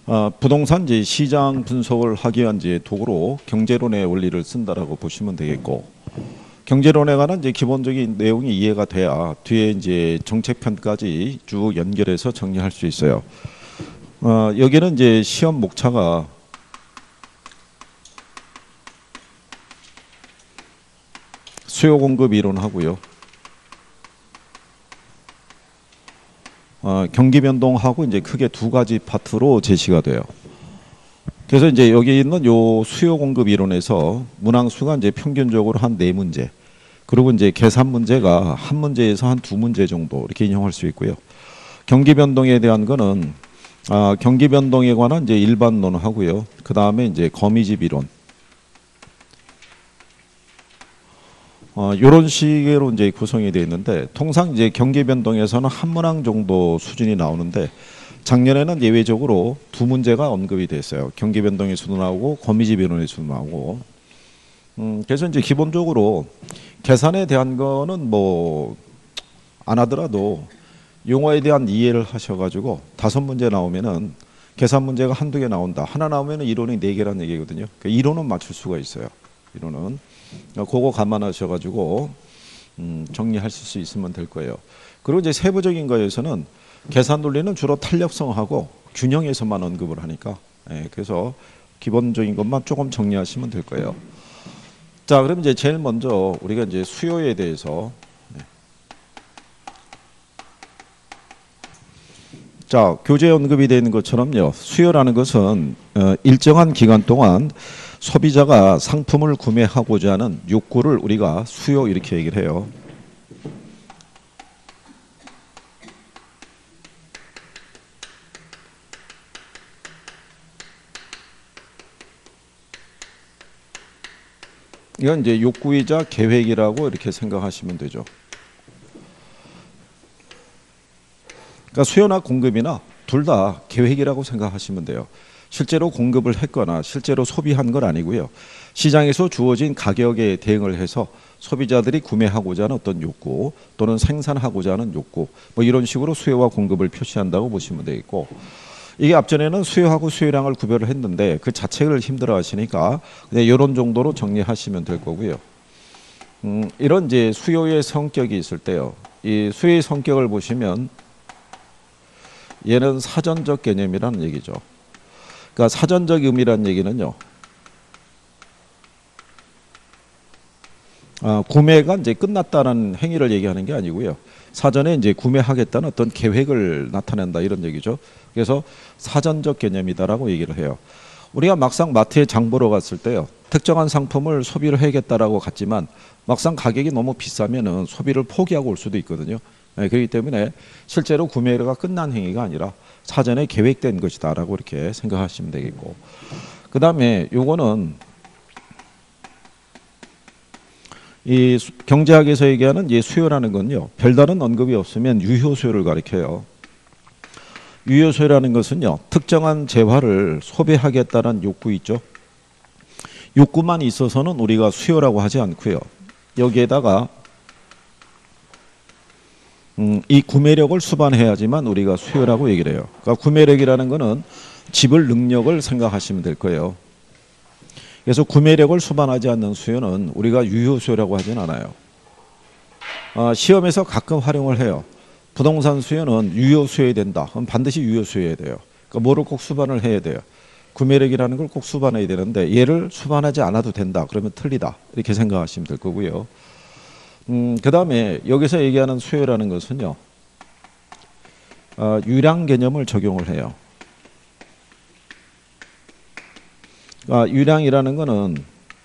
부동산 이제 시장 분석을 하기 위한 이제 도구로 경제론의 원리를 쓴다라고 보시면 되겠고, 경제론에 관한 이제 기본적인 내용이 이해가 돼야 뒤에 이제 정책편까지 쭉 연결해서 정리할 수 있어요. 여기는 이제 시험 목차가 수요 공급 이론하고요. 경기 변동하고 이제 크게 두 가지 파트로 제시가 돼요. 그래서 이제 여기 있는 요 수요 공급 이론에서 문항수가 이제 평균적으로 한 4문제, 그리고 이제 계산 문제가 한 문제에서 한 2문제 정도 이렇게 인용할 수 있고요. 경기 변동에 대한 거는 경기 변동에 관한 이제 일반론 하고요. 그 다음에 이제 거미집 이론. 이런 식으로 이제 구성이 되어 있는데, 통상 이제 경기 변동에서는 한 문항 정도 수준이 나오는데, 작년에는 예외적으로 2문제가 언급이 됐어요. 경기 변동에서도 나오고 거미집 이론에서도 나오고. 그래서 이제 기본적으로 계산에 대한 거는 뭐 안 하더라도 용어에 대한 이해를 하셔가지고 5문제 나오면은 계산 문제가 한두 개 나온다. 하나 나오면은 이론이 4개라는 얘기거든요. 그 이론은 맞출 수가 있어요. 이론은. 그거 감안하셔가지고 정리하실 수 있으면 될 거예요. 그리고 이제 세부적인 거에서는 계산 논리는 주로 탄력성하고 균형에서만 언급을 하니까, 그래서 기본적인 것만 조금 정리하시면 될 거예요. 자, 그럼 이제 제일 먼저 우리가 이제 수요에 대해서, 자, 교재에 언급이 되어 있는 것처럼요, 수요라는 것은 일정한 기간 동안 소비자가 상품을 구매하고자 하는 욕구를 우리가 수요 이렇게 얘기를 해요. 이건 이제 욕구이자 계획이라고 이렇게 생각하시면 되죠. 그러니까 수요나 공급이나 둘 다 계획이라고 생각하시면 돼요. 실제로 공급을 했거나 실제로 소비한 건 아니고요. 시장에서 주어진 가격에 대응을 해서 소비자들이 구매하고자 하는 어떤 욕구 또는 생산하고자 하는 욕구, 뭐 이런 식으로 수요와 공급을 표시한다고 보시면 되겠고, 이게 앞전에는 수요하고 수요량을 구별을 했는데 그 자체를 힘들어 하시니까 그냥 이런 정도로 정리하시면 될 거고요. 이런 이제 수요의 성격이 있을 때요, 이 수요의 성격을 보시면 얘는 사전적 개념이라는 얘기죠. 그러니까 사전적 의미라는 얘기는요, 구매가 이제 끝났다는 행위를 얘기하는 게 아니고요. 사전에 이제 구매하겠다는 어떤 계획을 나타낸다 이런 얘기죠. 그래서 사전적 개념이다라고 얘기를 해요. 우리가 막상 마트에 장 보러 갔을 때요, 특정한 상품을 소비를 해야겠다라고 갔지만 막상 가격이 너무 비싸면은 소비를 포기하고 올 수도 있거든요. 그렇기 때문에 실제로 구매가 끝난 행위가 아니라 사전에 계획된 것이다라고 이렇게 생각하시면 되겠고, 그 다음에 요거는 이 경제학에서 얘기하는 이 수요라는 건요, 별다른 언급이 없으면 유효 수요를 가리켜요. 유효 수요라는 것은요, 특정한 재화를 소비하겠다는 욕구 있죠. 욕구만 있어서는 우리가 수요라고 하지 않고요. 여기에다가 이 구매력을 수반해야지만 우리가 수요라고 얘기를 해요. 그러니까 구매력이라는 것은 지불 능력을 생각하시면 될 거예요. 그래서 구매력을 수반하지 않는 수요는 우리가 유효 수요라고 하진 않아요. 시험에서 가끔 활용을 해요. 부동산 수요는 유효 수요해야 된다. 그럼 반드시 유효 수요해야 돼요. 그러니까 뭐를 꼭 수반을 해야 돼요. 구매력이라는 걸 꼭 수반해야 되는데 얘를 수반하지 않아도 된다. 그러면 틀리다. 이렇게 생각하시면 될 거고요. 그 다음에 여기서 얘기하는 수요라는 것은요, 유량 개념을 적용을 해요. 유량이라는 것은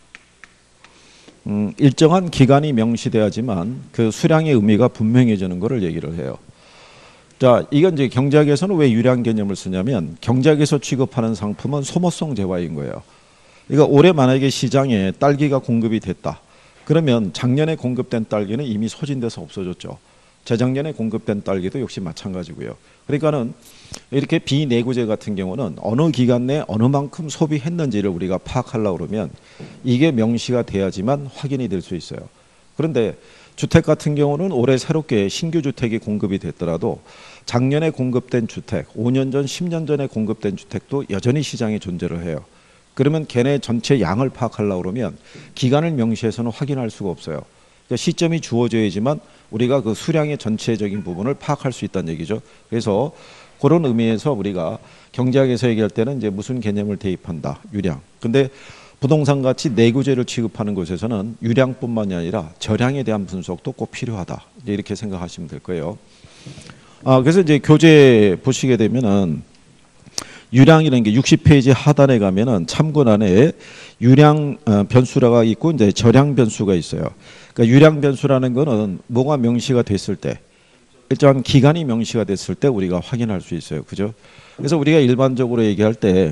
일정한 기간이 명시돼야지만 그 수량의 의미가 분명해지는 것을 얘기를 해요. 자, 이건 이제 경제학에서는 왜 유량 개념을 쓰냐면, 경제학에서 취급하는 상품은 소모성 재화인 거예요. 그러니까 올해 만약에 시장에 딸기가 공급이 됐다. 그러면 작년에 공급된 딸기는 이미 소진돼서 없어졌죠. 재작년에 공급된 딸기도 역시 마찬가지고요. 그러니까는 이렇게 비내구재 같은 경우는 어느 기간 내에 어느 만큼 소비했는지를 우리가 파악하려고 그러면 이게 명시가 돼야지만 확인이 될 수 있어요. 그런데 주택 같은 경우는 올해 새롭게 신규 주택이 공급이 됐더라도 작년에 공급된 주택, 5년 전, 10년 전에 공급된 주택도 여전히 시장에 존재를 해요. 그러면 걔네 전체 양을 파악하려고 그러면 기간을 명시해서는 확인할 수가 없어요. 그러니까 시점이 주어져야지만 우리가 그 수량의 전체적인 부분을 파악할 수 있다는 얘기죠. 그래서 그런 의미에서 우리가 경제학에서 얘기할 때는 이제 무슨 개념을 대입한다, 유량. 근데 부동산 가치 내구재를 취급하는 곳에서는 유량뿐만이 아니라 저량에 대한 분석도 꼭 필요하다. 이제 이렇게 생각하시면 될 거예요. 그래서 이제 교재 보시게 되면은 유량이라는 게 60페이지 하단에 가면은 참고란에 유량 변수라가 있고 이제 저량 변수가 있어요. 그러니까 유량 변수라는 거는 뭐가 명시가 됐을 때, 일정한 기간이 명시가 됐을 때 우리가 확인할 수 있어요. 그죠? 그래서 우리가 일반적으로 얘기할 때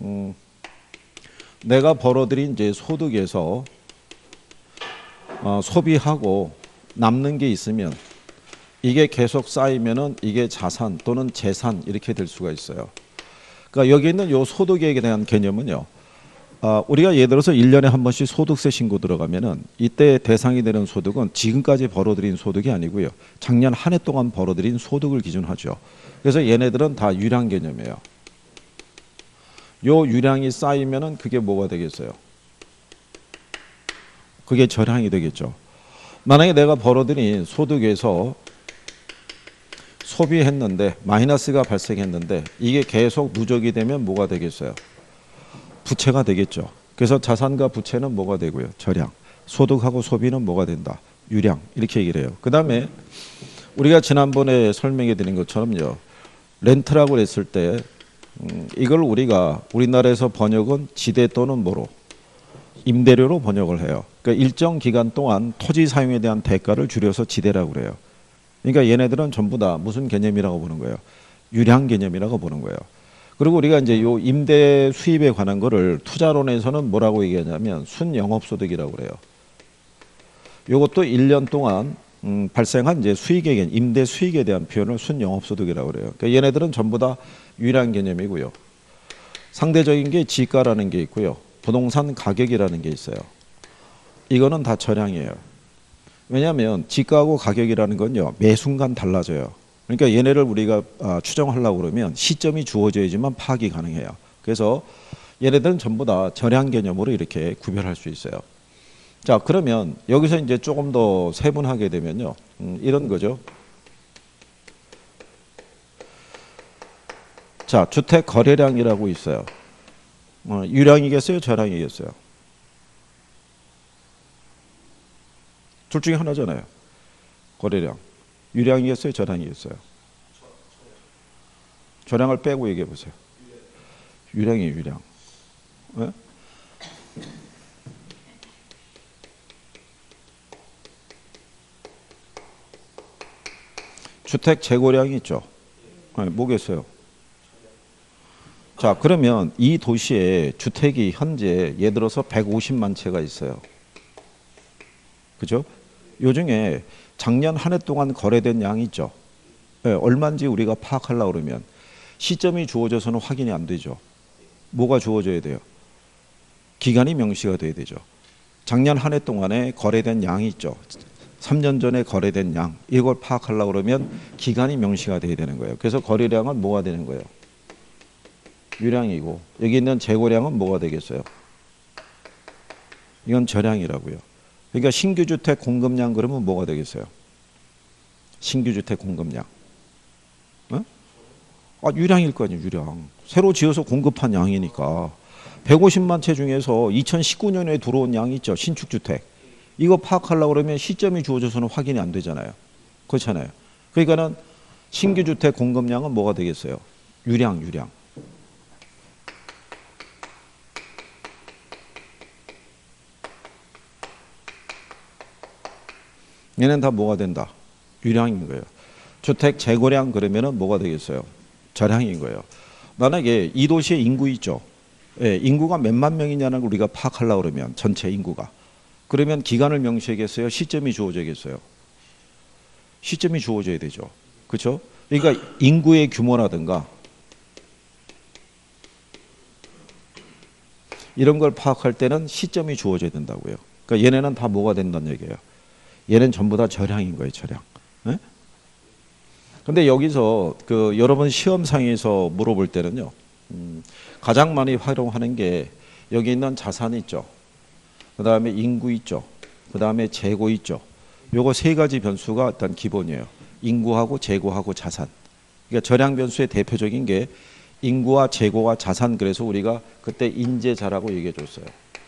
내가 벌어들인 이제 소득에서 소비하고 남는 게 있으면 이게 계속 쌓이면은 이게 자산 또는 재산 이렇게 될 수가 있어요. 그러니까 여기 있는 요 소득에 대한 개념은요. 우리가 예를 들어서 1년에 한 번씩 소득세 신고 들어가면은 이때 대상이 되는 소득은 지금까지 벌어들인 소득이 아니고요. 작년 한 해 동안 벌어들인 소득을 기준하죠. 그래서 얘네들은 다 유량 개념이에요. 요 유량이 쌓이면은 그게 뭐가 되겠어요? 그게 저량이 되겠죠. 만약에 내가 벌어들인 소득에서 소비했는데 마이너스가 발생했는데 이게 계속 누적이 되면 뭐가 되겠어요? 부채가 되겠죠. 그래서 자산과 부채는 뭐가 되고요? 저량. 소득하고 소비는 뭐가 된다? 유량. 이렇게 얘기를 해요. 그 다음에 우리가 지난번에 설명해 드린 것처럼요. 렌트라고 했을 때 이걸 우리가 우리나라에서 번역은 지대 또는 뭐로? 임대료로 번역을 해요. 그러니까 일정 기간 동안 토지 사용에 대한 대가를 줄여서 지대라고 그래요. 그러니까 얘네들은 전부 다 무슨 개념이라고 보는 거예요? 유량 개념이라고 보는 거예요. 그리고 우리가 이제 요 임대 수입에 관한 거를 투자론에서는 뭐라고 얘기하냐면 순영업소득이라고 그래요. 요것도 1년 동안 발생한 이제 수익에 대한 임대 수익에 대한 표현을 순영업소득이라고 그래요. 그러니까 얘네들은 전부 다 유량 개념이고요. 상대적인 게 지가라는 게 있고요. 부동산 가격이라는 게 있어요. 이거는 다 저량이에요. 왜냐하면 지가하고 가격이라는 건요. 매 순간 달라져요. 그러니까 얘네를 우리가 추정하려고 그러면 시점이 주어져야지만 파악이 가능해요. 그래서 얘네들은 전부 다 저량 개념으로 이렇게 구별할 수 있어요. 자, 그러면 여기서 이제 조금 더 세분하게 되면요. 이런 거죠. 자, 주택 거래량이라고 있어요. 유량이겠어요? 저량이겠어요? 둘 중에 하나잖아요. 거래량. 유량이겠어요? 저량이겠어요? 저량을 빼고 얘기해 보세요. 유량이에요, 유량. 네? 주택 재고량이 있죠. 네, 뭐겠어요? 자, 그러면 이 도시에 주택이 현재 예를 들어서 150만 채가 있어요. 그죠? 요 중에 작년 한 해 동안 거래된 양이 있죠. 네, 얼마인지 우리가 파악하려고 그러면 시점이 주어져서는 확인이 안 되죠. 뭐가 주어져야 돼요? 기간이 명시가 돼야 되죠. 작년 한 해 동안에 거래된 양이 있죠. 3년 전에 거래된 양. 이걸 파악하려고 그러면 기간이 명시가 돼야 되는 거예요. 그래서 거래량은 뭐가 되는 거예요? 유량이고 여기 있는 재고량은 뭐가 되겠어요? 이건 저량이라고요. 그러니까 신규 주택 공급량 그러면 뭐가 되겠어요? 신규 주택 공급량. 어? 유량일 거 아니에요, 유량. 새로 지어서 공급한 양이니까. 150만 채 중에서 2019년에 들어온 양이 있죠, 신축 주택. 이거 파악하려고 그러면 시점이 주어져서는 확인이 안 되잖아요. 그렇잖아요. 그러니까는 신규 주택 공급량은 뭐가 되겠어요? 유량, 유량. 얘는 다 뭐가 된다? 유량인 거예요. 주택 재고량 그러면은 뭐가 되겠어요? 저량인 거예요. 만약에 이 도시에 인구 있죠. 예, 인구가 몇만 명이냐는 걸 우리가 파악하려고 그러면 전체 인구가. 그러면 기간을 명시하겠어요? 시점이 주어져야겠어요? 시점이 주어져야 되죠. 그렇죠? 그러니까 인구의 규모라든가 이런 걸 파악할 때는 시점이 주어져야 된다고요. 그러니까 얘네는 다 뭐가 된다는 얘기예요? 얘는 전부 다 절량인 거예요, 절량. 예? 근데 여기서 그 여러분 시험상에서 물어볼 때는요, 가장 많이 활용하는 게 여기 있는 자산 있죠. 그 다음에 인구 있죠. 그 다음에 재고 있죠. 요거 세 가지 변수가 일단 기본이에요. 인구하고 재고하고 자산. 그러니까 절량 변수의 대표적인 게 인구와 재고와 자산. 그래서 우리가 그때 인재자라고 얘기해 줬어요.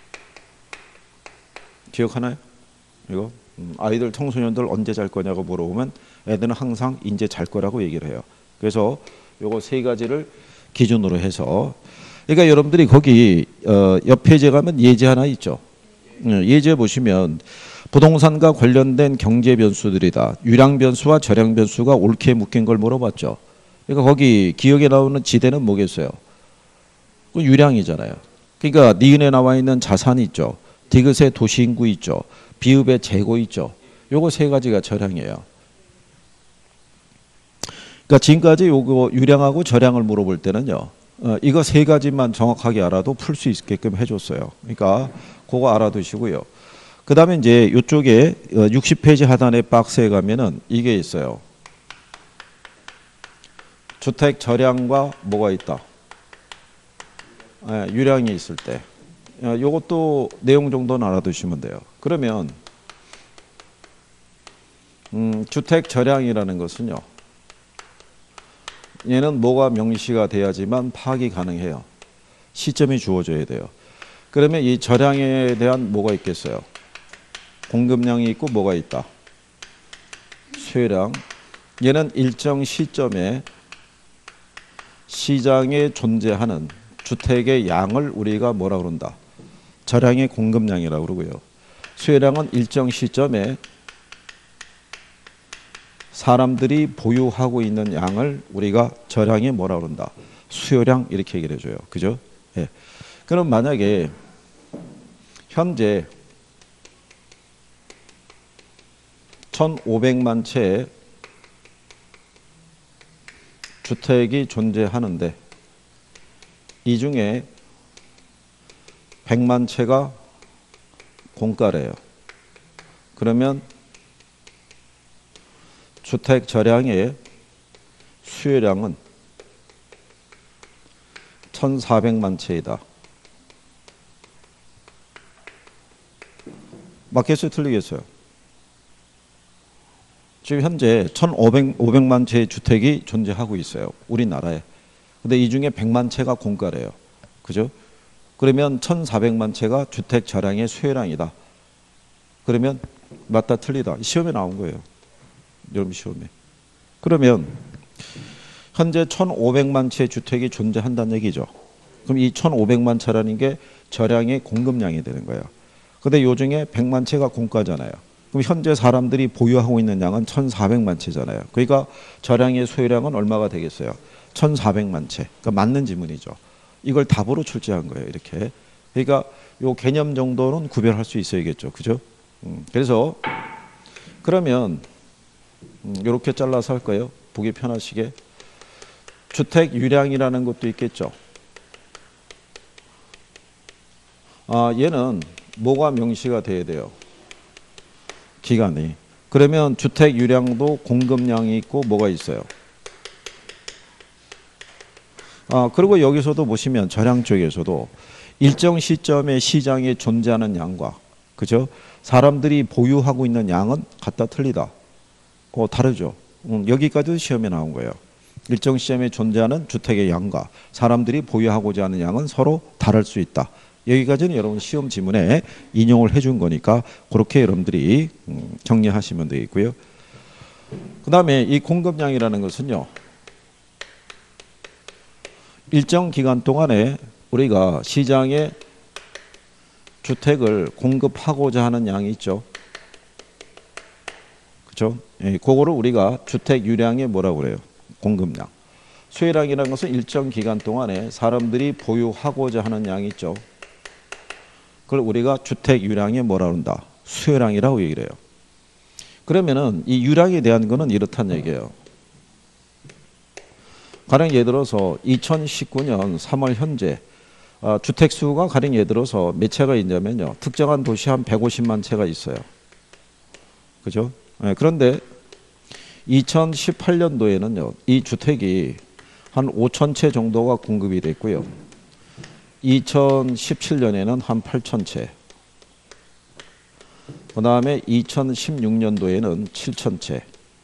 기억하나요? 이거 아이들 청소년들 언제 잘 거냐고 물어보면 애들은 항상 인제 잘 거라고 얘기를 해요. 그래서 요거 세 가지를 기준으로 해서, 그러니까 여러분들이 거기 옆 페이지에 가면 예제 하나 있죠. 예제 보시면 부동산과 관련된 경제 변수들이다. 유량 변수와 절량 변수가 옳게 묶인 걸 물어봤죠. 그러니까 거기 기억에 나오는 지대는 뭐겠어요? 그 유량이잖아요. 그러니까 니은에 나와 있는 자산이 있죠. 디귿의 도시 인구 있죠. 비읍의 재고 있죠. 요거 세 가지가 절량이에요. 그러니까 지금까지 요거 유량하고 절량을 물어볼 때는요, 이거 세 가지만 정확하게 알아도 풀 수 있게끔 해줬어요. 그러니까 그거 알아두시고요. 그 다음에 이제 이쪽에 60페이지 하단의 박스에 가면은 이게 있어요. 주택 절량과 뭐가 있다? 유량이 있을 때. 요것도 내용 정도는 알아두시면 돼요. 그러면 주택 절량이라는 것은요, 얘는 뭐가 명시가 돼야지만 파악이 가능해요. 시점이 주어져야 돼요. 그러면 이 절량에 대한 뭐가 있겠어요? 공급량이 있고 뭐가 있다? 수요량. 얘는 일정 시점에 시장에 존재하는 주택의 양을 우리가 뭐라 그런다? 절량의 공급량이라고 그러고요. 수요량은 일정 시점에 사람들이 보유하고 있는 양을 우리가 절량이 뭐라 그런다? 수요량, 이렇게 얘기를 해줘요. 그죠? 예. 그럼 만약에 현재 1,500만 채의 주택이 존재하는데 이 중에 100만 채가 공가래요. 그러면 주택 절량의 수요량은 1,400만 채이다. 맞겠어요? 틀리겠어요? 지금 현재 1,500만 채의 주택이 존재하고 있어요. 우리나라에. 근데 이 중에 100만 채가 공가래요. 그죠? 그러면 1,400만 채가 주택 절량의 수요량이다. 그러면 맞다 틀리다. 시험에 나온 거예요. 여러분 시험에. 그러면 현재 1,500만 채 주택이 존재한다는 얘기죠. 그럼 이 1,500만 채라는 게 절량의 공급량이 되는 거예요. 근데 요 중에 100만 채가 공가잖아요. 그럼 현재 사람들이 보유하고 있는 양은 1,400만 채잖아요. 그러니까 절량의 소유량은 얼마가 되겠어요? 1,400만 채. 그러니까 맞는 지문이죠. 이걸 답으로 출제한 거예요. 이렇게. 그러니까 요 개념 정도는 구별할 수 있어야겠죠. 그죠? 그래서 그러면 이렇게 잘라서 할 거예요. 보기 편하시게. 주택 유량이라는 것도 있겠죠. 얘는 뭐가 명시가 돼야 돼요? 기간이. 그러면 주택 유량도 공급량이 있고 뭐가 있어요? 그리고 여기서도 보시면 절량 쪽에서도 일정 시점에 시장에 존재하는 양과, 그죠? 사람들이 보유하고 있는 양은 같다 틀리다. 다르죠. 여기까지도 시험에 나온 거예요. 일정 시점에 존재하는 주택의 양과 사람들이 보유하고자 하는 양은 서로 다를 수 있다. 여기까지는 여러분 시험 지문에 인용을 해준 거니까 그렇게 여러분들이 정리하시면 되겠고요. 그 다음에 이 공급량이라는 것은요, 일정 기간 동안에 우리가 시장에 주택을 공급하고자 하는 양이 있죠. 그렇죠? 예, 그거를 우리가 주택 유량의 뭐라고 그래요? 공급량. 수요량이라는 것은 일정 기간 동안에 사람들이 보유하고자 하는 양이 있죠. 그걸 우리가 주택 유량의 뭐라고 한다? 수요량이라고 얘기를 해요. 그러면은 이 유량에 대한 거는 이렇다는 얘기예요. 가령 예를 들어서 2019년 3월 현재 주택 수가 가령 예를 들어서 몇 채가 있냐면요, 특정한 도시 한 150만 채가 있어요. 그죠? 예, 그런데 2018년도에는요, 이 주택이 한 5천 채 정도가 공급이 됐고요. 2017년에는 한 8천 채. 그 다음에 2016년도에는 7천 채.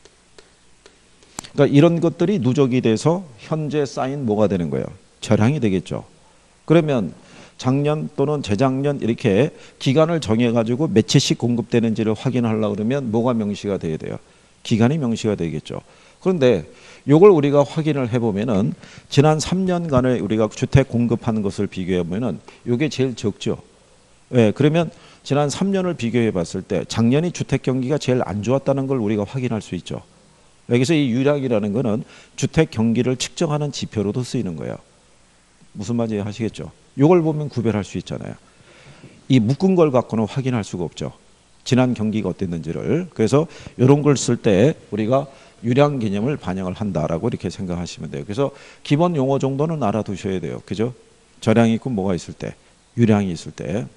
그러니까 이런 것들이 누적이 돼서 현재 쌓인 뭐가 되는 거예요? 저량이 되겠죠. 그러면 작년 또는 재작년 이렇게 기간을 정해가지고 몇 채씩 공급되는지를 확인하려고 그러면 뭐가 명시가 돼야 돼요? 기간이 명시가 되겠죠. 그런데 이걸 우리가 확인을 해보면은 지난 3년간을 우리가 주택 공급하는 것을 비교해보면은 이게 제일 적죠. 예, 그러면 지난 3년을 비교해 봤을 때 작년이 주택 경기가 제일 안 좋았다는 걸 우리가 확인할 수 있죠. 여기서 이 유량이라는 거는 주택 경기를 측정하는 지표로도 쓰이는 거예요. 무슨 말인지 아시겠죠? 이걸 보면 구별할 수 있잖아요. 이 묶은 걸 갖고는 확인할 수가 없죠. 지난 경기가 어땠는지를. 그래서 이런 걸 쓸 때 우리가 유량 개념을 반영을 한다라고 이렇게 생각하시면 돼요. 그래서 기본 용어 정도는 알아두셔야 돼요. 그죠? 저량이 있고 뭐가 있을 때, 유량이 있을 때.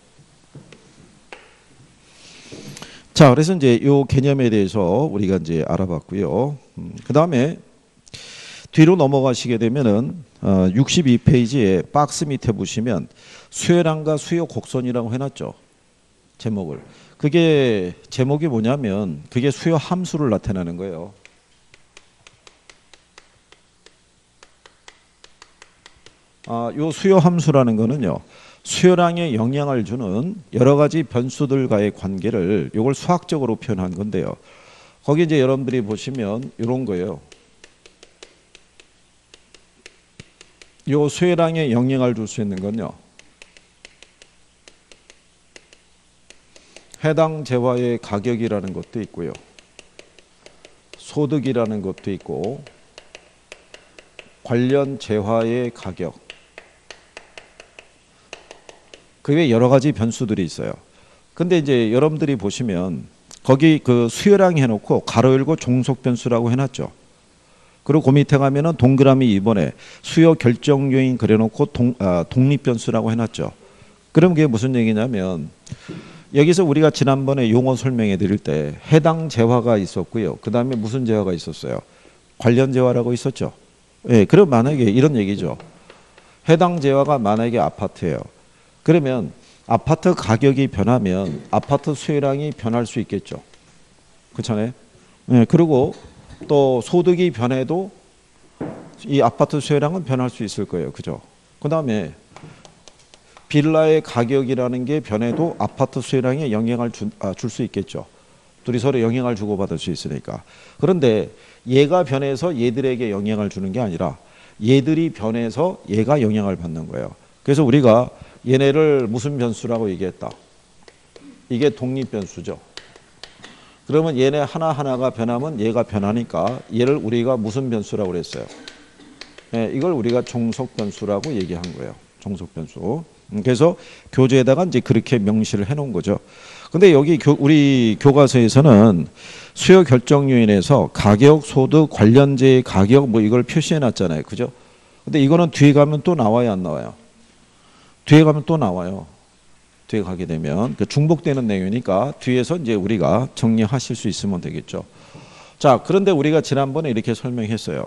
자, 그래서 이제 이 개념에 대해서 우리가 이제 알아봤고요. 그 다음에 뒤로 넘어가시게 되면은 62페이지에 박스 밑에 보시면 수요량과 수요 곡선이라고 해놨죠. 제목을. 그게 제목이 뭐냐면 그게 수요 함수를 나타내는 거예요. 요 수요 함수라는 거는요. 수요량에 영향을 주는 여러 가지 변수들과의 관계를 이걸 수학적으로 표현한 건데요. 거기 이제 여러분들이 보시면 이런 거예요. 요 수요량에 영향을 줄 수 있는 건요. 해당 재화의 가격이라는 것도 있고요. 소득이라는 것도 있고 관련 재화의 가격. 그 외에 여러 가지 변수들이 있어요. 근데 이제 여러분들이 보시면 거기 그 수요량 해놓고 가로 열고 종속 변수라고 해놨죠. 그리고 그 밑에 가면은 동그라미 2번에 수요 결정 요인 그려놓고 독립 변수라고 해놨죠. 그럼 그게 무슨 얘기냐면 여기서 우리가 지난번에 용어 설명해 드릴 때 해당 재화가 있었고요. 그 다음에 무슨 재화가 있었어요? 관련 재화라고 있었죠. 예, 그럼 만약에 이런 얘기죠. 해당 재화가 만약에 아파트예요. 그러면 아파트 가격이 변하면 아파트 수요량이 변할 수 있겠죠. 그렇잖아요. 예, 그리고 또 소득이 변해도 이 아파트 수요량은 변할 수 있을 거예요. 그죠? 그 다음에 빌라의 가격이라는 게 변해도 아파트 수요량에 영향을 줄 수 있겠죠. 둘이 서로 영향을 주고받을 수 있으니까. 그런데 얘가 변해서 얘들에게 영향을 주는 게 아니라 얘들이 변해서 얘가 영향을 받는 거예요. 그래서 우리가 얘네를 무슨 변수라고 얘기했다? 이게 독립 변수죠. 그러면 얘네 하나하나가 변하면 얘가 변하니까 얘를 우리가 무슨 변수라고 그랬어요? 네, 이걸 우리가 종속 변수라고 얘기한 거예요. 종속 변수. 그래서 교재에다가 이제 그렇게 명시를 해 놓은 거죠. 근데 여기 우리 교과서에서는 수요 결정 요인에서 가격, 소득, 관련재의 가격 뭐 이걸 표시해 놨잖아요. 그죠? 근데 이거는 뒤에 가면 또 나와요, 안 나와요? 뒤에 가면 또 나와요. 뒤에 가게 되면 그 중복되는 내용이니까 뒤에서 이제 우리가 정리하실 수 있으면 되겠죠. 자, 그런데 우리가 지난번에 이렇게 설명했어요.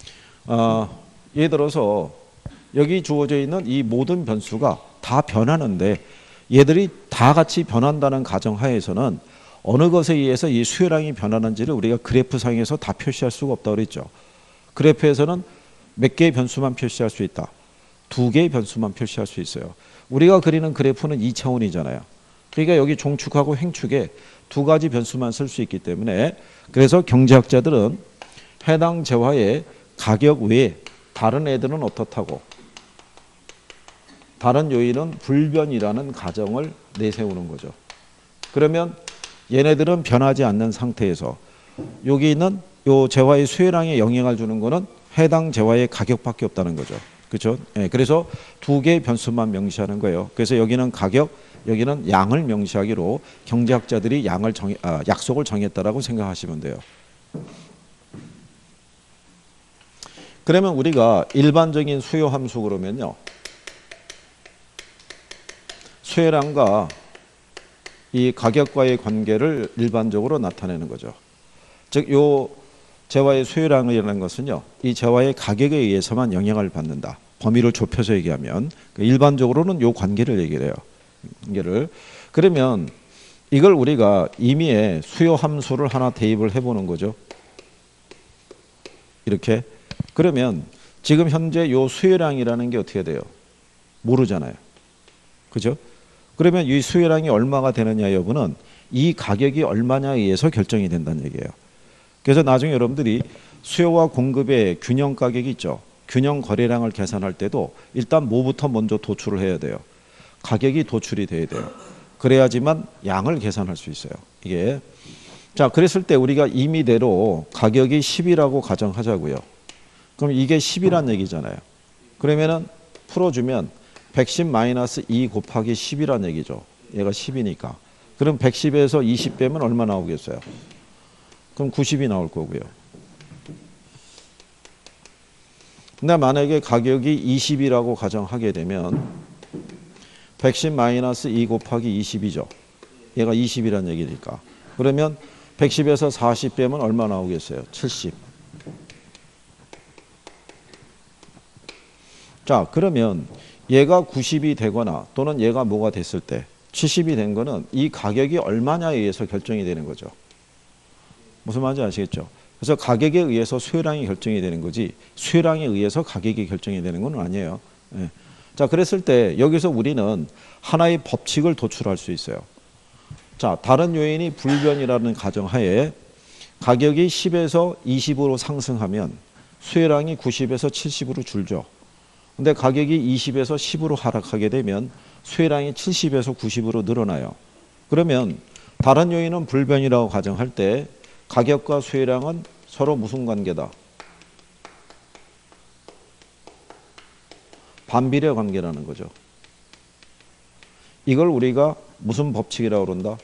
예를 들어서 여기 주어져 있는 이 모든 변수가 다 변하는데 얘들이 다 같이 변한다는 가정하에서는 어느 것에 의해서 이 수요량이 변하는지를 우리가 그래프상에서 다 표시할 수가 없다고 그랬죠. 그래프에서는 몇 개의 변수만 표시할 수 있다. 2개의 변수만 표시할 수 있어요. 우리가 그리는 그래프는 2차원이잖아요. 그러니까 여기 종축하고 행축에 2가지 변수만 쓸 수 있기 때문에 그래서 경제학자들은 해당 재화의 가격 외에 다른 애들은 어떻다고? 다른 요인은 불변이라는 가정을 내세우는 거죠. 그러면 얘네들은 변하지 않는 상태에서 여기 있는 요 재화의 수요량에 영향을 주는 거는 해당 재화의 가격밖에 없다는 거죠. 그렇죠? 예, 그래서 2개의 변수만 명시하는 거예요. 그래서 여기는 가격, 여기는 양을 명시하기로 경제학자들이 약속을 정했다라고 생각하시면 돼요. 그러면 우리가 일반적인 수요 함수 그러면요. 수요량과 이 가격과의 관계를 일반적으로 나타내는 거죠. 즉, 요 재화의 수요량이라는 것은요, 이 재화의 가격에 의해서만 영향을 받는다. 범위를 좁혀서 얘기하면 일반적으로는 요 관계를 얘기를 해요. 관계를. 그러면 이걸 우리가 임의의 수요 함수를 하나 대입을 해보는 거죠. 이렇게. 그러면 지금 현재 요 수요량이라는 게 어떻게 돼요? 모르잖아요. 그죠? 그러면 이 수요량이 얼마가 되느냐 여부는 이 가격이 얼마냐에 의해서 결정이 된다는 얘기예요. 그래서 나중에 여러분들이 수요와 공급의 균형 가격이 있죠. 균형 거래량을 계산할 때도 일단 뭐부터 먼저 도출을 해야 돼요? 가격이 도출이 돼야 돼요. 그래야지만 양을 계산할 수 있어요. 이게. 자, 그랬을 때 우리가 임의대로 가격이 10이라고 가정하자고요. 그럼 이게 10이란 얘기잖아요. 그러면은 풀어주면 110-2 곱하기 10이란 얘기죠. 얘가 10이니까. 그럼 110에서 20 빼면 얼마 나오겠어요? 그럼 90이 나올 거고요. 근데 만약에 가격이 20이라고 가정하게 되면 110-2 곱하기 20이죠. 얘가 20이란 얘기니까. 그러면 110에서 40 빼면 얼마 나오겠어요? 70. 자, 그러면 얘가 90이 되거나 또는 얘가 뭐가 됐을 때 70이 된 거는 이 가격이 얼마냐에 의해서 결정이 되는 거죠. 무슨 말인지 아시겠죠? 그래서 가격에 의해서 수요량이 결정이 되는 거지 수요량에 의해서 가격이 결정이 되는 건 아니에요. 예. 자, 그랬을 때 여기서 우리는 하나의 법칙을 도출할 수 있어요. 자, 다른 요인이 불변이라는 가정하에 가격이 10에서 20으로 상승하면 수요량이 90에서 70으로 줄죠. 근데 가격이 20에서 10으로 하락하게 되면 수요량이 70에서 90으로 늘어나요. 그러면 다른 요인은 불변이라고 가정할 때 가격과 수요량은 서로 무슨 관계다? 반비례 관계라는 거죠. 이걸 우리가 무슨 법칙이라고 그런다?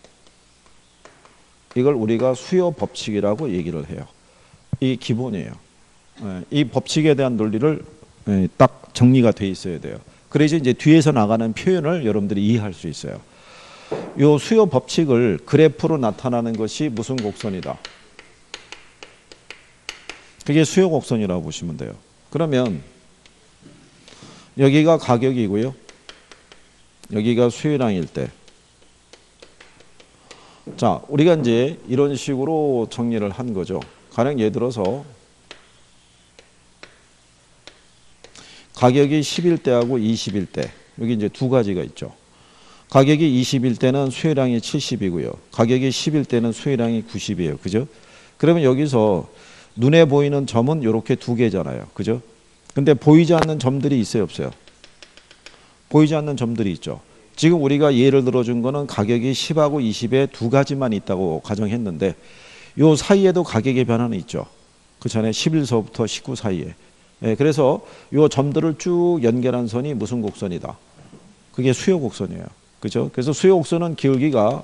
이걸 우리가 수요 법칙이라고 얘기를 해요. 이 기본이에요. 이 법칙에 대한 논리를 딱 정리가 돼 있어야 돼요. 그래서 이제 뒤에서 나가는 표현을 여러분들이 이해할 수 있어요. 요 수요 법칙을 그래프로 나타나는 것이 무슨 곡선이다? 그게 수요 곡선이라고 보시면 돼요. 그러면 여기가 가격이고요. 여기가 수요량일 때. 자, 우리가 이제 이런 식으로 정리를 한 거죠. 가령 예를 들어서 가격이 10일 때하고 20일 때. 여기 이제 두 가지가 있죠. 가격이 20일 때는 수요량이 70이고요. 가격이 10일 때는 수요량이 90이에요. 그죠? 그러면 여기서 눈에 보이는 점은 이렇게 두 개잖아요. 그죠? 근데 보이지 않는 점들이 있어요, 없어요? 보이지 않는 점들이 있죠. 지금 우리가 예를 들어준 거는 가격이 10하고 20에 두 가지만 있다고 가정했는데 요 사이에도 가격의 변화는 있죠. 그 전에 11서부터 19 사이에. 그래서 요 점들을 쭉 연결한 선이 무슨 곡선이다? 그게 수요 곡선이에요. 그죠? 그래서 수요 곡선은 기울기가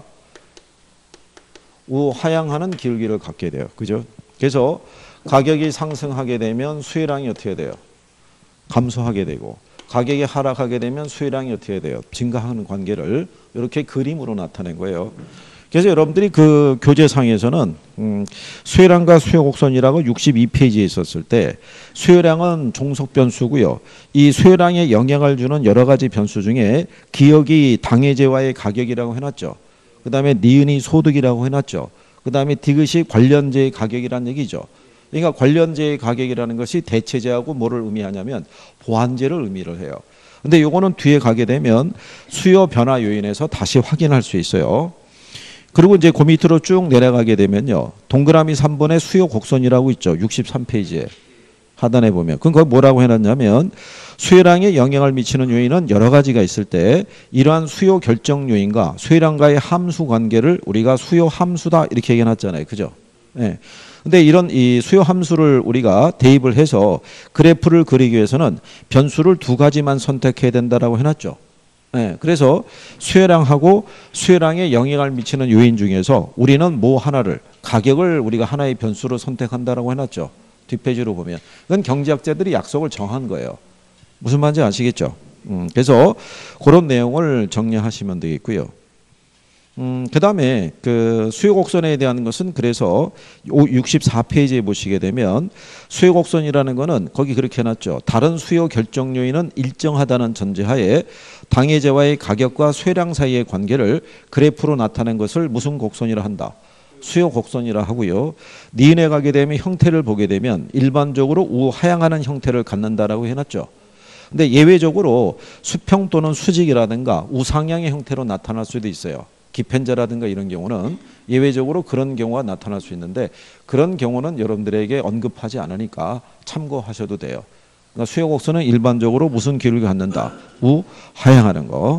우하향하는 기울기를 갖게 돼요. 그죠? 그래서 가격이 상승하게 되면 수요량이 어떻게 돼요? 감소하게 되고 가격이 하락하게 되면 수요량이 어떻게 돼요? 증가하는 관계를 이렇게 그림으로 나타낸 거예요. 그래서 여러분들이 그 교재상에서는 수요량과 수요곡선이라고 62페이지에 있었을 때 수요량은 종속 변수고요. 이 수요량에 영향을 주는 여러 가지 변수 중에 기역이 당해제와의 가격이라고 해놨죠. 그 다음에 니은이 소득이라고 해놨죠. 그 다음에 디귿이 관련제의 가격이라는 얘기죠. 그러니까 관련제의 가격이라는 것이 대체제하고 뭐를 의미하냐면 보완제를 의미를 해요. 근데 요거는 뒤에 가게 되면 수요 변화 요인에서 다시 확인할 수 있어요. 그리고 이제 그 밑으로 쭉 내려가게 되면요. 동그라미 3번에 수요 곡선이라고 있죠. 63페이지에 하단에 보면. 그건 거기 뭐라고 해놨냐면 수요량에 영향을 미치는 요인은 여러 가지가 있을 때 이러한 수요 결정 요인과 수요량과의 함수 관계를 우리가 수요 함수다 이렇게 얘기해놨잖아요. 그죠? 네. 근데 이런 이 수요 함수를 우리가 대입을 해서 그래프를 그리기 위해서는 변수를 두 가지만 선택해야 된다라고 해놨죠. 네, 그래서 수요량하고 수요량에 영향을 미치는 요인 중에서 우리는 뭐 하나를 가격을 우리가 하나의 변수로 선택한다라고 해놨죠. 뒷페이지로 보면 그건 경제학자들이 약속을 정한 거예요. 무슨 말인지 아시겠죠? 그래서 그런 내용을 정리하시면 되겠고요. 그다음에 그 수요 곡선에 대한 것은 그래서 64페이지에 보시게 되면 수요 곡선이라는 거는 거기 그렇게 해놨죠. 다른 수요 결정 요인은 일정하다는 전제하에 당해제와의 가격과 수요량 사이의 관계를 그래프로 나타낸 것을 무슨 곡선이라 한다. 수요 곡선이라 하고요. 니은에 가게 되면 형태를 보게 되면 일반적으로 우하향하는 형태를 갖는다라고 해놨죠. 근데 예외적으로 수평 또는 수직이라든가 우상향의 형태로 나타날 수도 있어요. 기펜자라든가 이런 경우는 예외적으로 그런 경우가 나타날 수 있는데 그런 경우는 여러분들에게 언급하지 않으니까 참고하셔도 돼요. 그러니까 수요 곡선은 일반적으로 무슨 기울기를 갖는다. 우하향하는 거.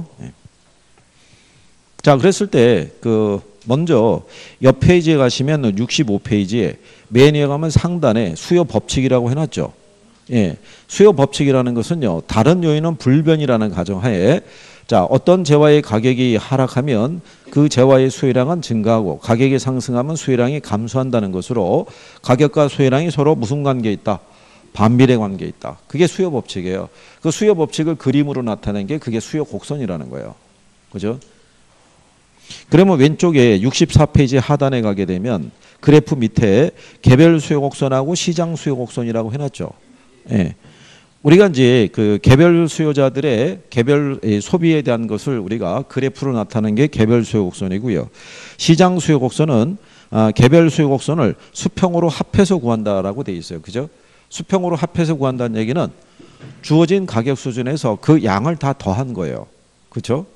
자, 그랬을 때 그 먼저 옆 페이지에 가시면 65페이지에 맨 위에 가면 상단에 수요 법칙이라고 해놨죠. 예, 수요 법칙이라는 것은요. 다른 요인은 불변이라는 가정하에 자, 어떤 재화의 가격이 하락하면 그 재화의 수요량은 증가하고 가격이 상승하면 수요량이 감소한다는 것으로 가격과 수요량이 서로 무슨 관계에 있다? 반비례 관계에 있다. 그게 수요 법칙이에요. 그 수요 법칙을 그림으로 나타낸 게 그게 수요 곡선이라는 거예요. 그죠? 그러면 왼쪽에 64페이지 하단에 가게 되면 그래프 밑에 개별 수요 곡선하고 시장 수요 곡선이라고 해놨죠. 예. 우리가 이제 그 개별 수요자들의 개별 소비에 대한 것을 우리가 그래프로 나타내는 게 개별 수요 곡선이고요. 시장 수요 곡선은 개별 수요 곡선을 수평으로 합해서 구한다라고 돼 있어요. 그죠? 수평으로 합해서 구한다는 얘기는 주어진 가격 수준에서 그 양을 다 더한 거예요. 그렇죠?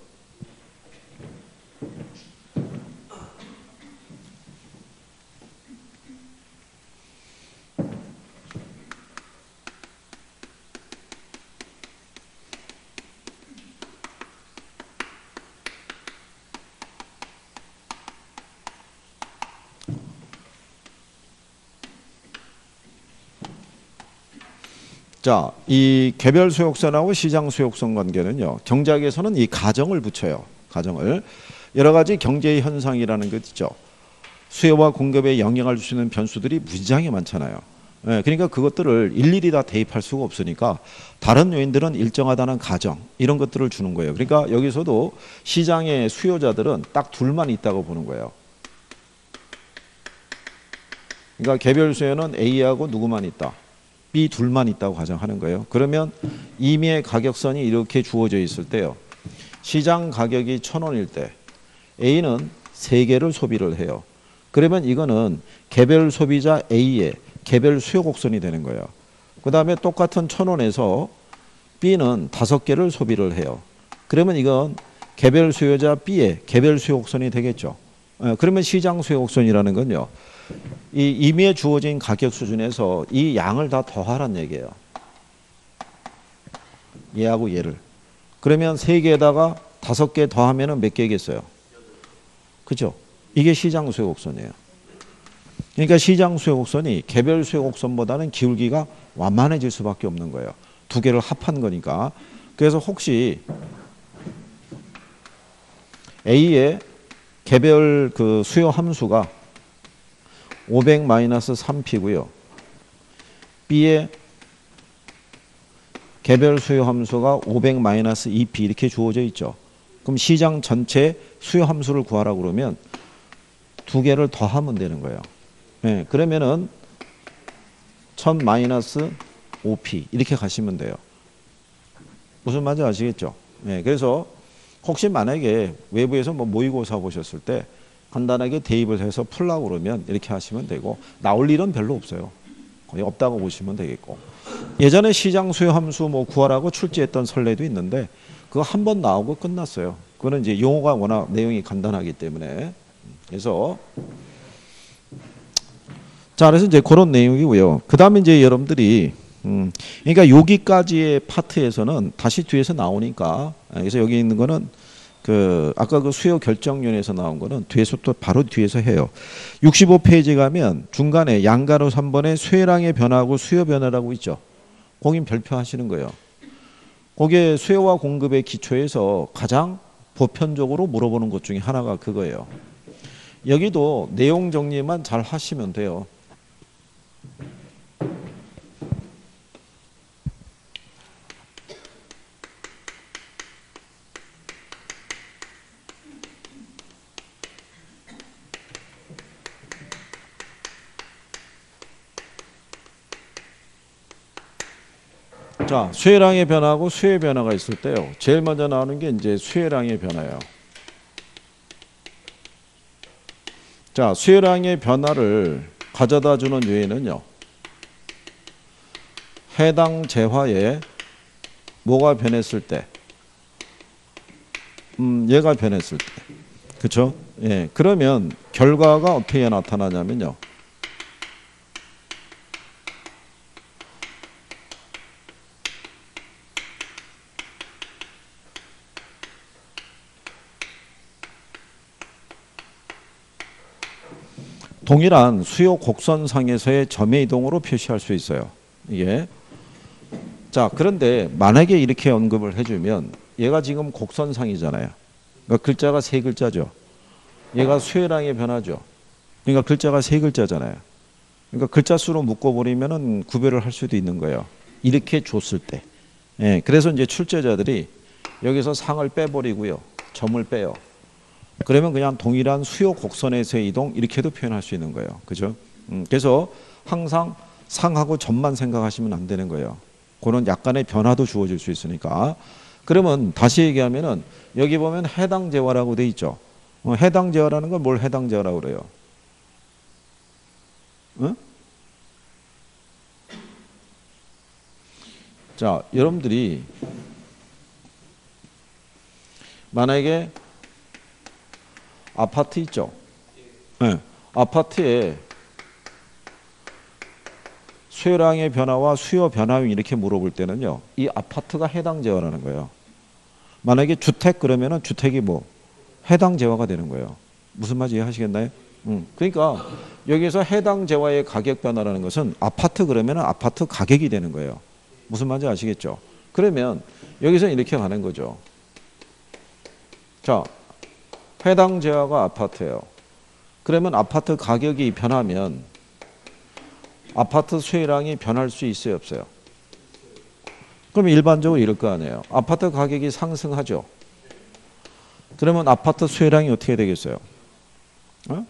자, 이 개별 수요곡선하고 시장 수요곡선 관계는요. 경제학에서는 이 가정을 붙여요. 가정을. 여러 가지 경제의 현상이라는 것 있죠. 수요와 공급에 영향을 줄 수 있는 변수들이 무지하게 많잖아요. 예, 그러니까 그것들을 일일이 다 대입할 수가 없으니까 다른 요인들은 일정하다는 가정 이런 것들을 주는 거예요. 그러니까 여기서도 시장의 수요자들은 딱 둘만 있다고 보는 거예요. 그러니까 개별 수요는 A하고 누구만 있다. B 둘만 있다고 가정하는 거예요. 그러면 임의의 가격선이 이렇게 주어져 있을 때요. 시장 가격이 1,000원일 때 A는 3개를 소비를 해요. 그러면 이거는 개별 소비자 A의 개별 수요 곡선이 되는 거예요. 그 다음에 똑같은 1,000원에서 B는 5개를 소비를 해요. 그러면 이건 개별 수요자 B의 개별 수요 곡선이 되겠죠. 그러면 시장 수요 곡선이라는 건요. 이 임의에 주어진 가격 수준에서 이 양을 다 더하란 얘기예요. 얘하고 얘를. 그러면 3개에다가 5개 더하면 몇 개겠어요? 그죠? 이게 시장 수요 곡선이에요. 그러니까 시장 수요 곡선이 개별 수요 곡선보다는 기울기가 완만해질 수밖에 없는 거예요. 두 개를 합한 거니까. 그래서 혹시 A의 개별 그 수요 함수가 500-3P고요. B의 개별 수요 함수가 500-2P 이렇게 주어져 있죠. 그럼 시장 전체 수요 함수를 구하라고 그러면 두 개를 더하면 되는 거예요. 네, 그러면은 1000-5P 이렇게 가시면 돼요. 무슨 말인지 아시겠죠? 네, 그래서 혹시 만약에 외부에서 뭐 모의고사 보셨을 때 간단하게 대입을 해서 풀라고 그러면 이렇게 하시면 되고 나올 일은 별로 없어요. 거의 없다고 보시면 되겠고 예전에 시장 수요 함수 뭐 구하라고 출제했던 선례도 있는데 그거 한 번 나오고 끝났어요. 그거는 이제 용어가 워낙 내용이 간단하기 때문에 그래서 자 그래서 이제 그런 내용이고요. 그 다음에 이제 여러분들이 그러니까 여기까지의 파트에서는 다시 뒤에서 나오니까 그래서 여기 있는 거는 그 아까 그 수요 결정론에서 나온 거는 뒤에서 또 바로 뒤에서 해요. 65페이지 가면 중간에 양가로 3번에 수요량의 변화하고 수요 변화라고 있죠. 거긴 별표하시는 거예요. 거기에 수요와 공급의 기초에서 가장 보편적으로 물어보는 것 중에 하나가 그거예요. 여기도 내용 정리만 잘 하시면 돼요. 자, 수혜량의 변화하고 수의 변화가 있을 때요. 제일 먼저 나오는 게 이제 수혜량의 변화예요. 자, 수혜량의 변화를 가져다 주는 요인은요. 해당 재화에 뭐가 변했을 때, 얘가 변했을 때, 그렇죠? 예, 그러면 결과가 어떻게 나타나냐면요. 동일한 수요 곡선상에서의 점의 이동으로 표시할 수 있어요. 이게. 자, 그런데 만약에 이렇게 언급을 해주면 얘가 지금 곡선상이잖아요. 그러니까 글자가 세 글자죠. 얘가 수혜량의 변화죠. 그러니까 글자가 세 글자잖아요. 그러니까 글자 수로 묶어버리면은 구별을 할 수도 있는 거예요. 이렇게 줬을 때. 예, 그래서 이제 출제자들이 여기서 상을 빼버리고요. 점을 빼요. 그러면 그냥 동일한 수요 곡선에서의 이동 이렇게도 표현할 수 있는 거예요. 그죠? 그래서 항상 상하고 점만 생각하시면 안 되는 거예요. 그런 약간의 변화도 주어질 수 있으니까. 그러면 다시 얘기하면은 여기 보면 해당 재화라고 돼 있죠. 해당 재화라는 건 뭘 해당 재화라고 그래요? 응? 자, 여러분들이 만약에 아파트 있죠? 네. 아파트에 수요량의 변화와 수요 변화율 이렇게 물어볼 때는요. 이 아파트가 해당 재화라는 거예요. 만약에 주택 그러면은 주택이 뭐 해당 재화가 되는 거예요. 무슨 말인지 이해하시겠나요? 그러니까 여기서 해당 재화의 가격 변화라는 것은 아파트 그러면은 아파트 가격이 되는 거예요. 무슨 말인지 아시겠죠? 그러면 여기서 이렇게 가는 거죠. 자, 해당 재화가 아파트예요. 그러면 아파트 가격이 변하면 아파트 수혜량이 변할 수 있어요, 없어요? 그럼 일반적으로 이럴 거 아니에요. 아파트 가격이 상승하죠. 그러면 아파트 수혜량이 어떻게 되겠어요? 어?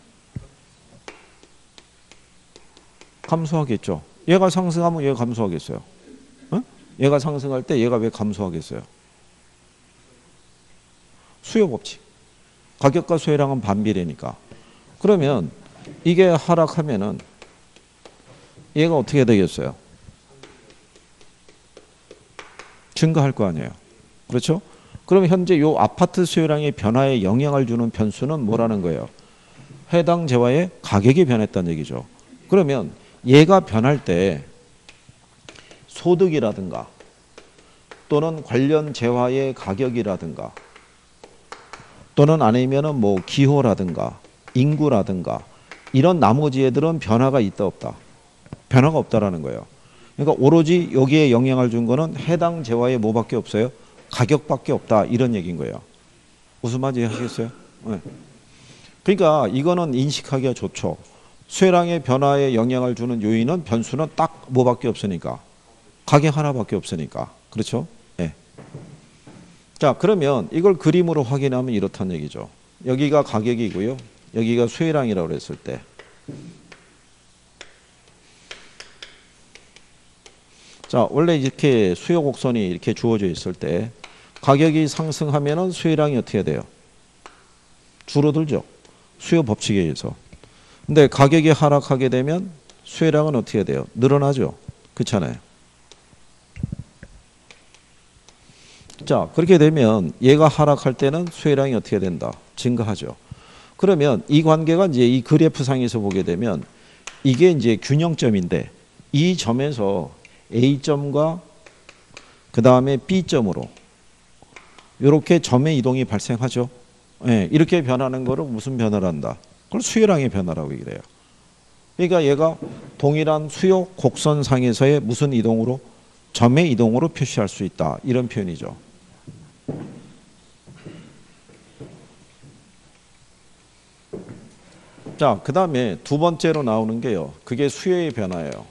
감소하겠죠. 얘가 상승하면 얘가 감소하겠어요. 어? 얘가 상승할 때 얘가 왜 감소하겠어요? 수요 법칙. 가격과 수혜량은 반비례니까. 그러면 이게 하락하면은 얘가 어떻게 되겠어요? 증가할 거 아니에요. 그렇죠? 그럼 현재 이 아파트 수요량의 변화에 영향을 주는 변수는 뭐라는 거예요? 해당 재화의 가격이 변했다는 얘기죠. 그러면 얘가 변할 때 소득이라든가 또는 관련 재화의 가격이라든가 또는 아니면은 뭐 기호라든가 인구라든가 이런 나머지 애들은 변화가 있다 없다? 변화가 없다라는 거예요. 그러니까 오로지 여기에 영향을 준 거는 해당 재화의 뭐밖에 없어요? 가격밖에 없다 이런 얘기인 거예요. 무슨 말인지 하시겠어요? 네. 그러니까 이거는 인식하기가 좋죠. 수혜량의 변화에 영향을 주는 요인은 변수는 딱 뭐밖에 없으니까 가격 하나밖에 없으니까 그렇죠? 네. 자, 그러면 이걸 그림으로 확인하면 이렇다는 얘기죠. 여기가 가격이고요. 여기가 수혜량이라고 그랬을 때 자, 원래 이렇게 수요 곡선이 이렇게 주어져 있을 때 가격이 상승하면은 수혜량이 어떻게 돼요? 줄어들죠. 수요 법칙에 의해서. 근데 가격이 하락하게 되면 수혜량은 어떻게 돼요? 늘어나죠. 그렇잖아요. 자, 그렇게 되면 얘가 하락할 때는 수혜량이 어떻게 된다? 증가하죠. 그러면 이 관계가 이제 이 그래프상에서 보게 되면 이게 이제 균형점인데 이 점에서 A점과 그 다음에 B점으로 이렇게 점의 이동이 발생하죠. 네, 이렇게 변하는 거를 무슨 변화를 한다? 그걸 수요량의 변화라고 얘기를 해요. 그러니까 얘가 동일한 수요 곡선상에서의 무슨 이동으로? 점의 이동으로 표시할 수 있다. 이런 표현이죠. 자, 그 다음에 두 번째로 나오는 게요. 그게 수요의 변화예요.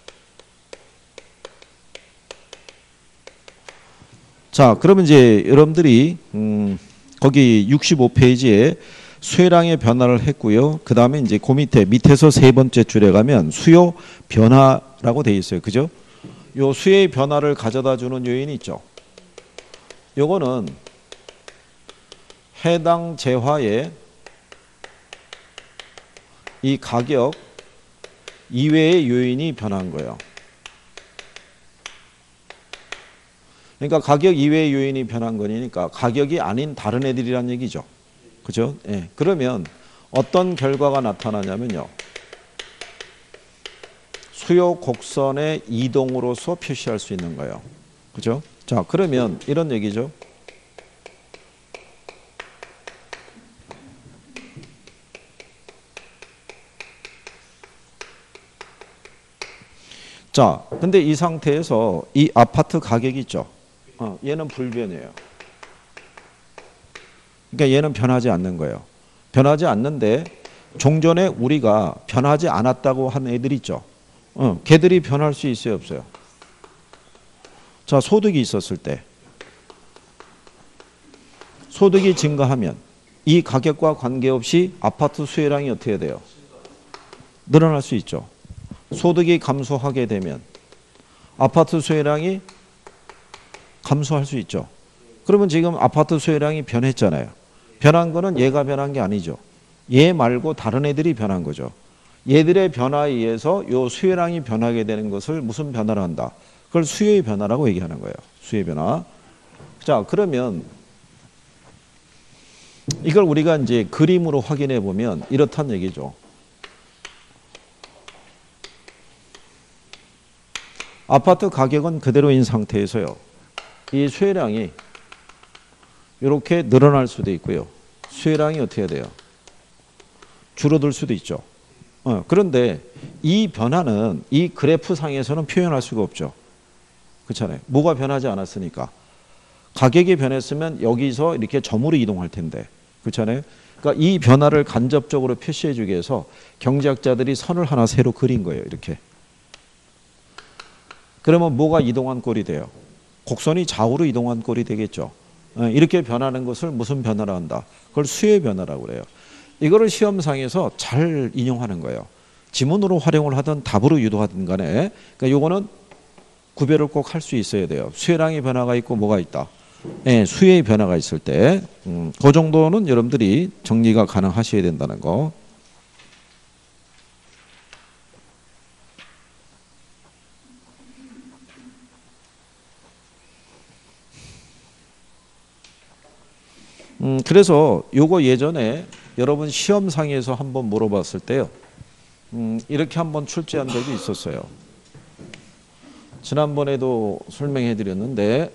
자, 그러면 이제 여러분들이 거기 65페이지에 수혜량의 변화를 했고요. 그 다음에 이제 그 밑에서 세 번째 줄에 가면 수요 변화라고 돼 있어요. 그죠? 요 수혜의 변화를 가져다 주는 요인이 있죠. 요거는 해당 재화의 이 가격 이외의 요인이 변한 거예요. 그러니까 가격 이외의 요인이 변한 거니까 가격이 아닌 다른 애들이란 얘기죠. 그죠? 예. 그러면 어떤 결과가 나타나냐면요. 수요 곡선의 이동으로서 표시할 수 있는 거예요. 그죠? 자, 그러면 이런 얘기죠. 자, 근데 이 상태에서 이 아파트 가격이 있죠. 얘는 불변이에요. 그러니까 얘는 변하지 않는 거예요. 변하지 않는데 종전에 우리가 변하지 않았다고 한 애들 있죠. 걔들이 변할 수 있어요, 없어요? 자, 소득이 있었을 때 소득이 증가하면 이 가격과 관계없이 아파트 수요량이 어떻게 돼요? 늘어날 수 있죠. 소득이 감소하게 되면 아파트 수요량이 감소할 수 있죠. 그러면 지금 아파트 수요량이 변했잖아요. 변한 거는 얘가 변한 게 아니죠. 얘 말고 다른 애들이 변한 거죠. 얘들의 변화에 의해서 요 수요량이 변하게 되는 것을 무슨 변화를 한다? 그걸 수요의 변화라고 얘기하는 거예요. 수요의 변화. 자, 그러면 이걸 우리가 이제 그림으로 확인해 보면 이렇단 얘기죠. 아파트 가격은 그대로인 상태에서요. 이 수요량이 이렇게 늘어날 수도 있고요. 수요량이 어떻게 돼요? 줄어들 수도 있죠. 그런데 이 변화는 이 그래프 상에서는 표현할 수가 없죠. 그렇잖아요. 뭐가 변하지 않았으니까. 가격이 변했으면 여기서 이렇게 점으로 이동할 텐데. 그렇잖아요. 그러니까 이 변화를 간접적으로 표시해 주기 위해서 경제학자들이 선을 하나 새로 그린 거예요. 이렇게. 그러면 뭐가 이동한 꼴이 돼요? 곡선이 좌우로 이동한 꼴이 되겠죠. 이렇게 변하는 것을 무슨 변화라 한다? 그걸 수요의 변화라고 그래요. 이거를 시험상에서 잘 인용하는 거예요. 지문으로 활용을 하든 답으로 유도하든 간에. 그러니까 요거는 구별을 꼭 할 수 있어야 돼요. 수요량의 변화가 있고 뭐가 있다. 예, 수요의 변화가 있을 때. 그 정도는 여러분들이 정리가 가능하셔야 된다는 거. 그래서 요거 예전에 여러분 시험상에서 한번 물어봤을 때요. 이렇게 한번 출제한 적이 있었어요. 지난번에도 설명해 드렸는데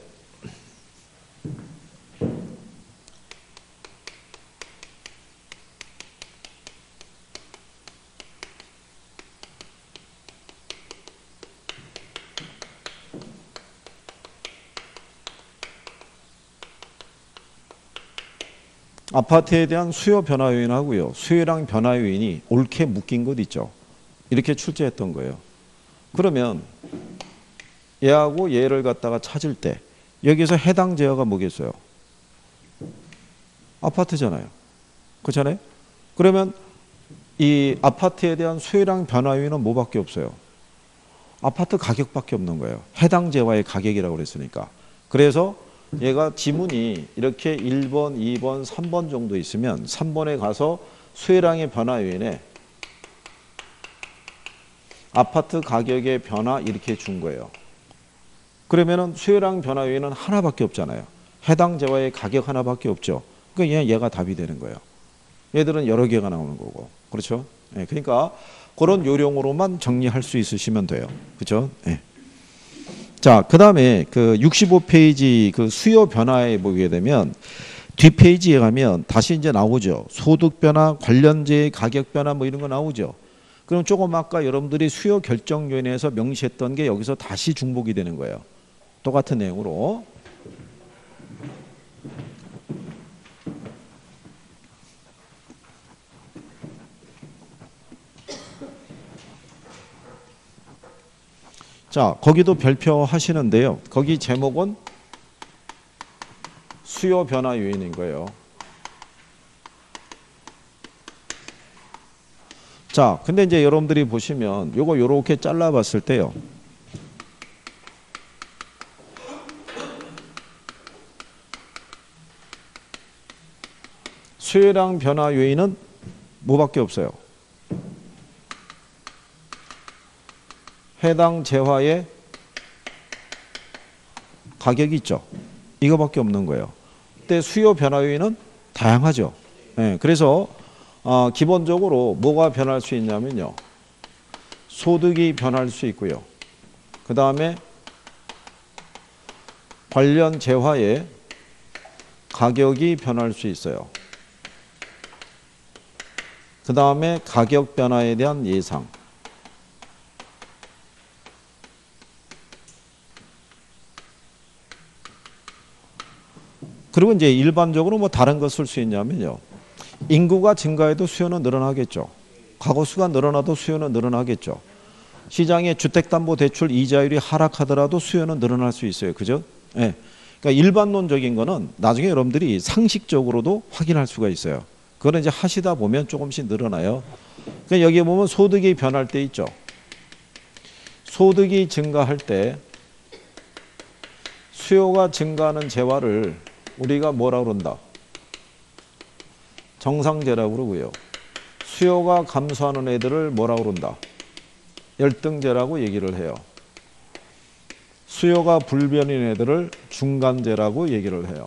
아파트에 대한 수요 변화 요인하고요. 수요량 변화 요인이 옳게 묶인 것 있죠. 이렇게 출제했던 거예요. 그러면 얘하고 얘를 갖다가 찾을 때 여기서 해당 제어가 뭐겠어요? 아파트잖아요. 그렇잖아요. 그러면 이 아파트에 대한 수요량 변화 요인은 뭐밖에 없어요? 아파트 가격밖에 없는 거예요. 해당 제와의 가격이라고 그랬으니까. 그래서 얘가 지문이 이렇게 1번, 2번, 3번 정도 있으면 3번에 가서 수요량의 변화 요인에 아파트 가격의 변화 이렇게 준 거예요. 그러면은 수요량 변화 요인은 하나밖에 없잖아요. 해당 재화의 가격 하나밖에 없죠. 그러니까 얘가 답이 되는 거예요. 얘들은 여러 개가 나오는 거고. 그렇죠? 네, 그러니까 그런 요령으로만 정리할 수 있으시면 돼요. 그렇죠? 네. 자, 그다음에 그 65페이지 그 수요 변화에 보게 되면 뒷페이지에 가면 다시 이제 나오죠. 소득 변화, 관련제의 가격 변화 뭐 이런 거 나오죠. 그럼 조금 아까 여러분들이 수요 결정 요인에서 명시했던 게 여기서 다시 중복이 되는 거예요. 똑같은 내용으로. 자, 거기도 별표 하시는데요. 거기 제목은 수요 변화 요인인 거예요. 자, 근데 이제 여러분들이 보시면 요거 요렇게 잘라봤을 때요. 수요량 변화 요인은 뭐밖에 없어요? 해당 재화의 가격이 있죠. 이거밖에 없는 거예요. 그때 수요 변화 요인은 다양하죠. 네, 그래서 기본적으로 뭐가 변할 수 있냐면요. 소득이 변할 수 있고요. 그 다음에 관련 재화의 가격이 변할 수 있어요. 그 다음에 가격 변화에 대한 예상. 그리고 이제 일반적으로 뭐 다른 거 쓸 수 있냐면요. 인구가 증가해도 수요는 늘어나겠죠. 가구 수가 늘어나도 수요는 늘어나겠죠. 시장의 주택담보대출 이자율이 하락하더라도 수요는 늘어날 수 있어요. 그죠? 네. 그러니까 일반론적인 거는 나중에 여러분들이 상식적으로도 확인할 수가 있어요. 그거는 이제 하시다 보면 조금씩 늘어나요. 그러니까 여기에 보면 소득이 변할 때 있죠. 소득이 증가할 때 수요가 증가하는 재화를 우리가 뭐라고 그런다? 정상재라고 그러고요. 수요가 감소하는 애들을 뭐라고 그런다? 열등재라고 얘기를 해요. 수요가 불변인 애들을 중간재라고 얘기를 해요.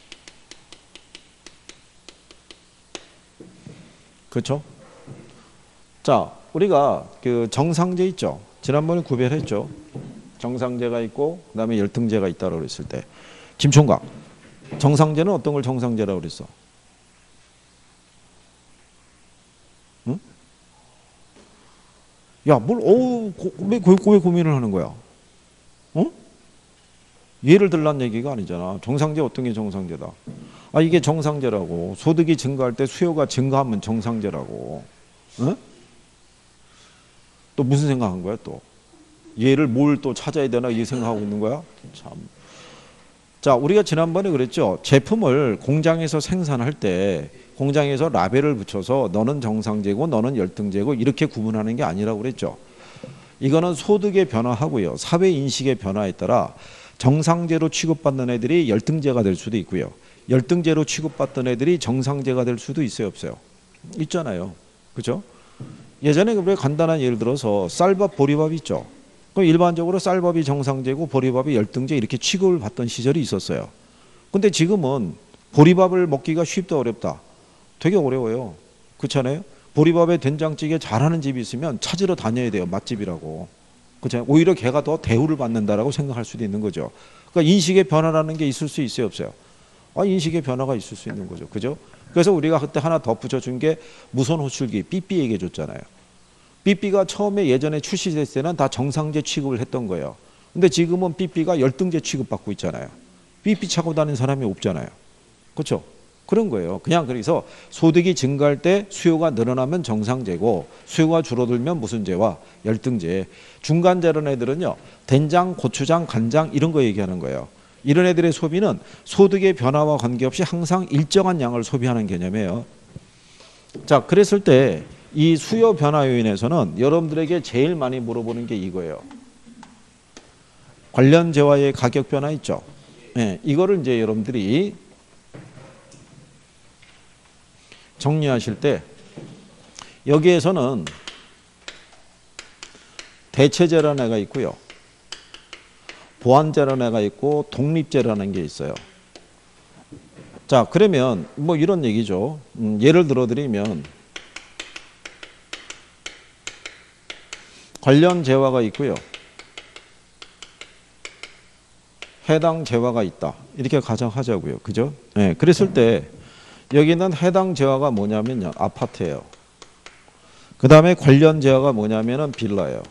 그렇죠? 자, 우리가 그 정상재 있죠. 지난번에 구별했죠. 정상재가 있고 그다음에 열등재가 있다고 그랬을 때. 김총각, 정상재는 어떤 걸 정상재라고 그랬어? 응? 야, 왜 고민을 하는 거야? 어? 예를 들란 얘기가 아니잖아. 정상재 어떤 게 정상재다? 이게 정상재라고. 소득이 증가할 때 수요가 증가하면 정상재라고. 응? 또 무슨 생각한 거야 또? 얘를 뭘 또 찾아야 되나 이 생각하고 있는 거야? 참. 자, 우리가 지난번에 그랬죠. 제품을 공장에서 생산할 때 공장에서 라벨을 붙여서 너는 정상재고 너는 열등재고 이렇게 구분하는 게 아니라고 그랬죠. 이거는 소득의 변화하고요. 사회 인식의 변화에 따라 정상재로 취급받는 애들이 열등재가 될 수도 있고요. 열등재로 취급받던 애들이 정상재가 될 수도 있어요, 없어요? 있잖아요. 그죠? 예전에 우리가 간단한 예를 들어서 쌀밥, 보리밥 있죠. 그럼 일반적으로 쌀밥이 정상재고 보리밥이 열등재 이렇게 취급을 받던 시절이 있었어요. 근데 지금은 보리밥을 먹기가 쉽다 어렵다? 되게 어려워요. 그렇잖아요? 보리밥에 된장찌개 잘하는 집이 있으면 찾으러 다녀야 돼요. 맛집이라고. 그렇잖아요? 오히려 걔가 더 대우를 받는다라고 생각할 수도 있는 거죠. 그러니까 인식의 변화라는 게 있을 수 있어요, 없어요? 인식의 변화가 있을 수 있는 거죠. 그죠? 그래서 우리가 그때 하나 덧붙여준 게 무선 호출기 삐삐 얘기해 줬잖아요. 삐삐가 처음에 예전에 출시됐을 때는 다 정상재 취급을 했던 거예요. 근데 지금은 삐삐가 열등재 취급받고 있잖아요. 삐삐 차고 다니는 사람이 없잖아요. 그렇죠? 그런 거예요. 그냥 그래서 소득이 증가할 때 수요가 늘어나면 정상재고 수요가 줄어들면 무슨 재와 열등재. 중간재라는 애들은요. 된장, 고추장, 간장 이런 거 얘기하는 거예요. 이런 애들의 소비는 소득의 변화와 관계없이 항상 일정한 양을 소비하는 개념이에요. 자, 그랬을 때 이 수요 변화 요인에서는 여러분들에게 제일 많이 물어보는 게 이거예요. 관련 재화의 가격 변화 있죠. 네, 이거를 이제 여러분들이 정리하실 때 여기에서는 대체재라는 애가 있고요. 보완재라는 애가 있고 독립재라는 게 있어요. 자, 그러면 뭐 이런 얘기죠. 예를 들어 드리면 관련 재화가 있고요. 해당 재화가 있다. 이렇게 가정하자고요. 그죠? 네, 그랬을 때 여기는 해당 재화가 뭐냐면요. 아파트예요. 그 다음에 관련 재화가 뭐냐면은 빌라예요.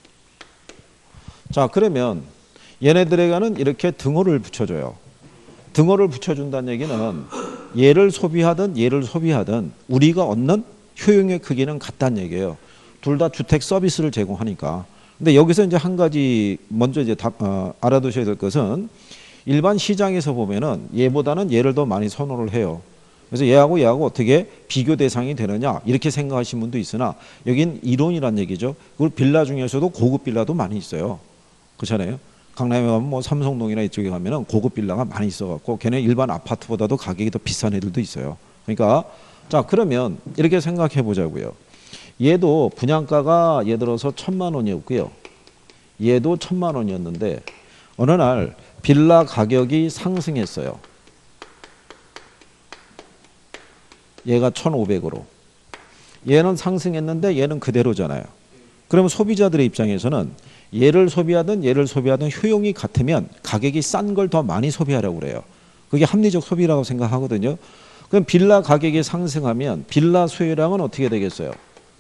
자, 그러면 얘네들에게는 이렇게 등호를 붙여줘요. 등호를 붙여준다는 얘기는 얘를 소비하든 우리가 얻는 효용의 크기는 같다는 얘기예요. 둘 다 주택 서비스를 제공하니까. 근데 여기서 이제 한 가지 먼저 이제 알아두셔야 될 것은 일반 시장에서 보면은 얘보다는 얘를 더 많이 선호를 해요. 그래서 얘하고 어떻게 비교 대상이 되느냐 이렇게 생각하시는 분도 있으나 여긴 이론이란 얘기죠. 그리고 빌라 중에서도 고급 빌라도 많이 있어요. 그렇잖아요. 강남에 가면 뭐 삼성동이나 이쪽에 가면은 고급 빌라가 많이 있어갖고 걔네 일반 아파트보다도 가격이 더 비싼 애들도 있어요. 그러니까 자 그러면 이렇게 생각해 보자고요. 얘도 분양가가 예를 들어서 1,000만 원이었고요. 얘도 1,000만 원이었는데 어느 날 빌라 가격이 상승했어요. 얘가 1,500으로. 얘는 상승했는데 얘는 그대로잖아요. 그러면 소비자들의 입장에서는 얘를 소비하든 얘를 소비하든 효용이 같으면 가격이 싼 걸 더 많이 소비하려고 그래요. 그게 합리적 소비라고 생각하거든요. 그럼 빌라 가격이 상승하면 빌라 수요량은 어떻게 되겠어요?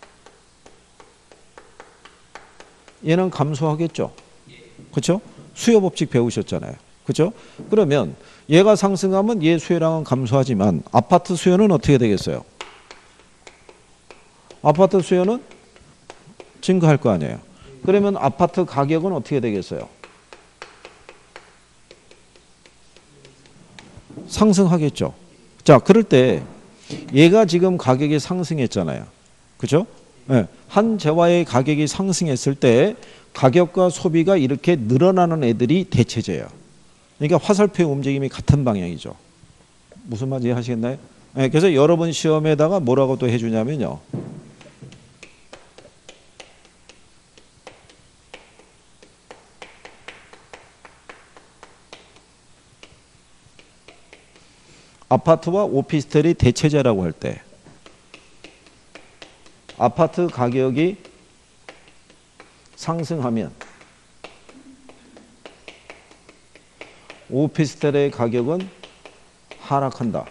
얘는 감소하겠죠. 그렇죠? 수요 법칙 배우셨잖아요. 그렇죠? 그러면 얘가 상승하면 얘 수요량은 감소하지만 아파트 수요는 어떻게 되겠어요? 아파트 수요는 증가할 거 아니에요. 그러면 아파트 가격은 어떻게 되겠어요? 상승하겠죠. 자, 그럴 때 얘가 지금 가격이 상승했잖아요. 그죠? 네. 한 재화의 가격이 상승했을 때 가격과 소비가 이렇게 늘어나는 애들이 대체제예요. 그러니까 화살표의 움직임이 같은 방향이죠. 무슨 말인지 이해하시겠나요? 네. 그래서 여러분 시험에다가 뭐라고 또 해주냐면요. 아파트와 오피스텔이 대체제라고 할 때 아파트 가격이 상승하면 오피스텔의 가격은 하락한다.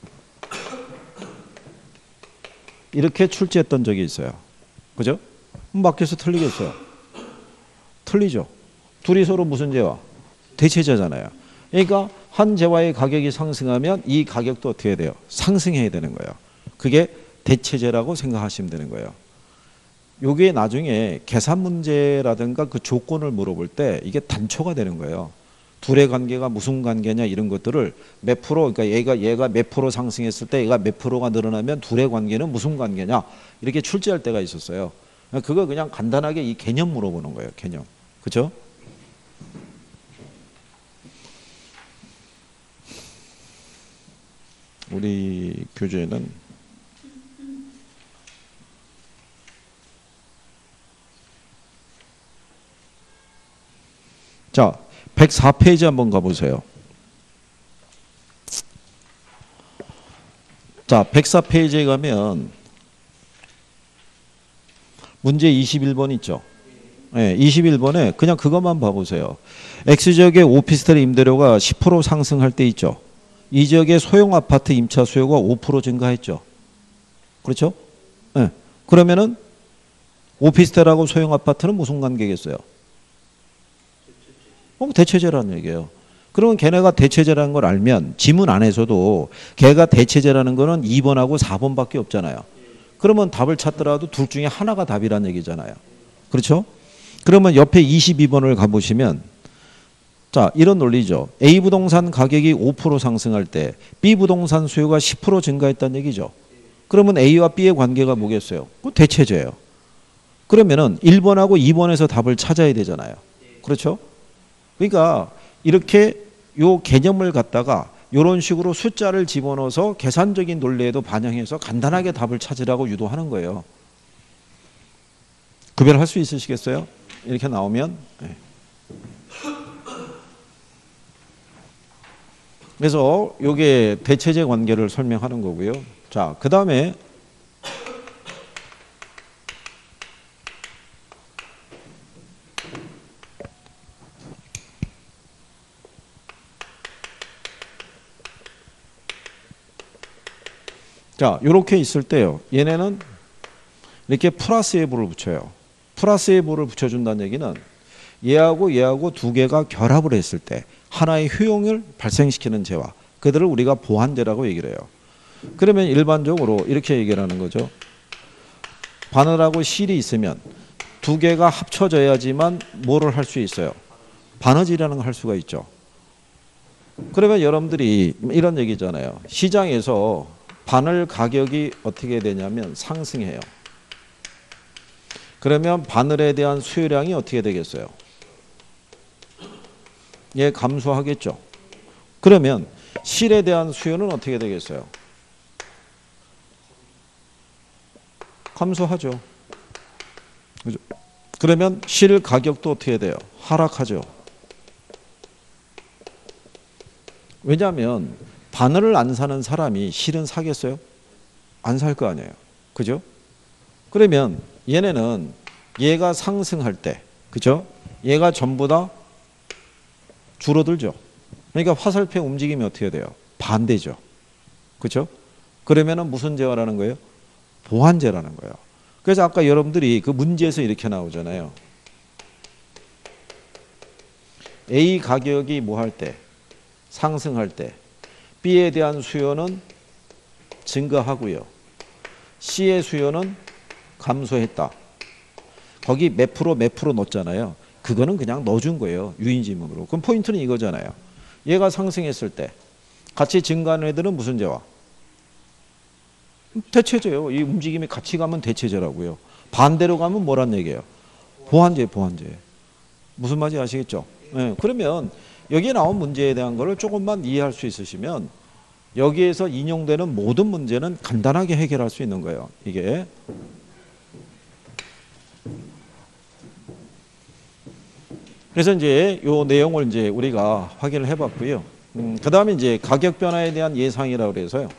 이렇게 출제했던 적이 있어요. 그죠? 맞겠어? 틀리겠어요? 틀리죠. 둘이 서로 무슨 재화? 대체제잖아요. 그러니까 한 재화의 가격이 상승하면 이 가격도 어떻게 돼요? 상승해야 되는 거예요. 그게 대체제라고 생각하시면 되는 거예요. 요게 나중에 계산 문제라든가 그 조건을 물어볼 때 이게 단초가 되는 거예요. 둘의 관계가 무슨 관계냐 이런 것들을 몇 프로, 그러니까 얘가 몇 프로 상승했을 때 얘가 몇 프로가 늘어나면 둘의 관계는 무슨 관계냐 이렇게 출제할 때가 있었어요. 그거 그냥 간단하게 이 개념 물어보는 거예요. 개념. 그렇죠? 우리 교재는 자 104페이지 한번 가보세요. 자 104페이지에 가면 문제 21번 있죠. 네, 21번에 그냥 그것만 봐보세요. X지역의 오피스텔 임대료가 10% 상승할 때 있죠. 이 지역의 소형 아파트 임차 수요가 5% 증가했죠. 그렇죠? 네. 그러면은 오피스텔하고 소형 아파트는 무슨 관계겠어요? 대체제라는 얘기예요. 그러면 걔네가 대체제라는 걸 알면 지문 안에서도 걔가 대체제라는 거는 2번하고 4번밖에 없잖아요. 그러면 답을 찾더라도 둘 중에 하나가 답이라는 얘기잖아요. 그렇죠? 그러면 옆에 22번을 가보시면 자, 이런 논리죠. A 부동산 가격이 5% 상승할 때 B 부동산 수요가 10% 증가했다는 얘기죠. 그러면 A와 B의 관계가 뭐겠어요? 그 대체제예요. 그러면은 1번하고 2번에서 답을 찾아야 되잖아요. 그렇죠? 그러니까 이렇게 요 개념을 갖다가 이런 식으로 숫자를 집어넣어서 계산적인 논리에도 반영해서 간단하게 답을 찾으라고 유도하는 거예요. 구별할 수 있으시겠어요? 이렇게 나오면. 네. 그래서 이게 대체제 관계를 설명하는 거고요. 자, 그 다음에 자, 이렇게 있을 때요. 얘네는 이렇게 플러스 예보를 붙여요. 플러스 예보를 붙여준다는 얘기는 얘하고 두 개가 결합을 했을 때 하나의 효용을 발생시키는 재화, 그들을 우리가 보완제라고 얘기를 해요. 그러면 일반적으로 이렇게 얘기를 하는 거죠. 바늘하고 실이 있으면 두 개가 합쳐져야지만 뭐를 할 수 있어요? 바느질이라는 걸 할 수가 있죠. 그러면 여러분들이 이런 얘기잖아요. 시장에서 바늘 가격이 어떻게 되냐면 상승해요. 그러면 바늘에 대한 수요량이 어떻게 되겠어요? 얘 감소하겠죠. 그러면 실에 대한 수요는 어떻게 되겠어요? 감소하죠. 그죠? 그러면 실 가격도 어떻게 돼요? 하락하죠. 왜냐하면 바늘을 안 사는 사람이 실은 사겠어요? 안 살 거 아니에요. 그죠? 그러면 얘네는 얘가 상승할 때, 그죠? 얘가 전부 다 줄어들죠. 그러니까 화살표 움직임이 어떻게 돼요? 반대죠. 그죠? 그러면은 무슨 재화라는 거예요? 보완재라는 거예요. 그래서 아까 여러분들이 그 문제에서 이렇게 나오잖아요. A 가격이 뭐 할 때? 상승할 때 B에 대한 수요는 증가하고요. C의 수요는 감소했다. 거기 몇 프로 넣었잖아요. 그거는 그냥 넣어준 거예요. 유인지문으로. 그럼 포인트는 이거잖아요. 얘가 상승했을 때 같이 증가하는 애들은 무슨 재화? 대체제요. 이 움직임이 같이 가면 대체제라고요. 반대로 가면 뭐란 얘기예요? 보완제. 무슨 말인지 아시겠죠? 네, 그러면 여기에 나온 문제에 대한 거를 조금만 이해할 수 있으시면 여기에서 인용되는 모든 문제는 간단하게 해결할 수 있는 거예요. 이게. 그래서 이제 요 내용을 이제 우리가 확인을 해봤고요. 그 다음에 이제 가격 변화에 대한 예상이라고 그래서요.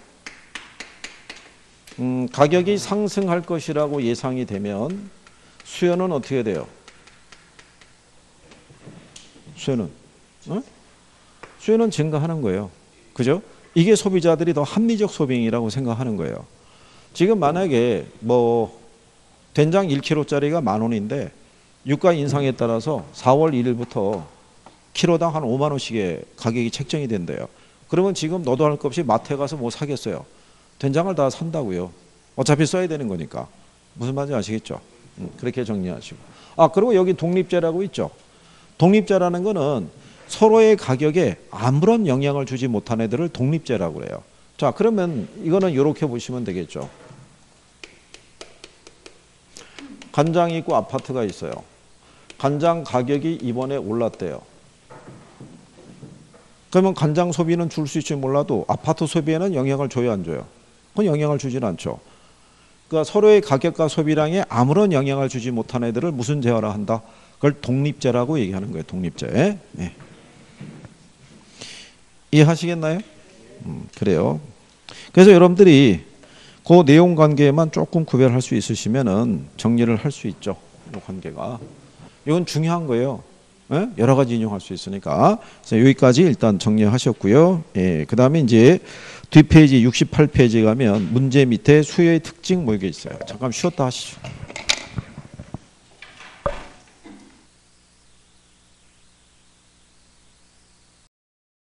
가격이 상승할 것이라고 예상이 되면 수요는 어떻게 돼요? 수요는 증가하는 거예요. 그죠? 이게 소비자들이 더 합리적 소비행위라고 생각하는 거예요. 지금 만약에 뭐 된장 1kg짜리가 10,000원인데 유가 인상에 따라서 4월 1일부터 키로당 한 5만 원씩의 가격이 책정이 된대요. 그러면 지금 너도 할 것 없이 마트에 가서 뭐 사겠어요? 된장을 다 산다고요. 어차피 써야 되는 거니까. 무슨 말인지 아시겠죠? 그렇게 정리하시고. 그리고 여기 독립제라고 있죠. 독립제라는 거는 서로의 가격에 아무런 영향을 주지 못한 애들을 독립제라고 그래요. 자, 그러면 이거는 이렇게 보시면 되겠죠. 간장이 있고 아파트가 있어요. 간장 가격이 이번에 올랐대요. 그러면 간장 소비는 줄 수 있을지 몰라도 아파트 소비에는 영향을 줘요, 안 줘요? 그건 영향을 주진 않죠. 그러니까 서로의 가격과 소비량에 아무런 영향을 주지 못한 애들을 무슨 재화라 한다? 그걸 독립제라고 얘기하는 거예요. 독립제. 네. 이해하시겠나요? 그래요. 그래서 여러분들이 그 내용 관계만 조금 구별할 수 있으시면은 정리를 할 수 있죠. 이 관계가. 이건 중요한 거예요. 예? 여러 가지 인용할 수 있으니까. 그래서 여기까지 일단 정리하셨고요. 예, 그 다음에 이제 뒷페이지 68페이지 가면 문제 밑에 수요의 특징 뭐 이게 있어요. 잠깐 쉬었다 하시죠.